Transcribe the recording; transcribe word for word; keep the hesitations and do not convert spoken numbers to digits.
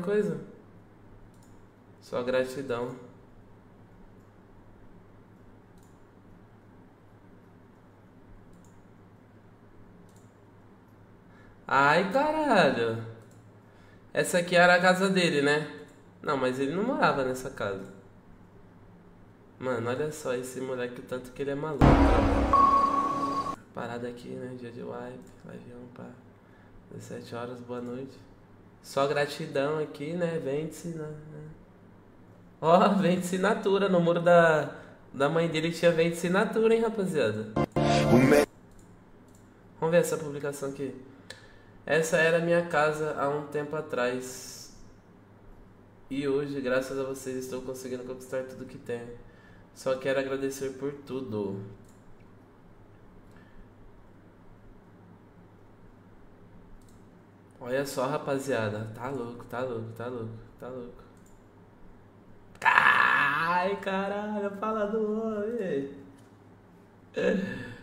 coisa? Só gratidão. Ai, caralho. Essa aqui era a casa dele, né? Não, mas ele não morava nessa casa. Mano, olha só esse moleque, o tanto que ele é maluco. Parada aqui, né? Dia de wipe. Avião, pá. dezessete horas, boa noite. Só gratidão aqui, né? Vende-se, né? Ó, vende assinatura. No muro da, da mãe dele tinha vende assinatura, hein, rapaziada? Vamos ver essa publicação aqui. Essa era a minha casa há um tempo atrás. E hoje, graças a vocês, estou conseguindo conquistar tudo que tenho. Só quero agradecer por tudo. Olha só, rapaziada. Tá louco, tá louco, tá louco, tá louco. Ai, caralho, fala do homem.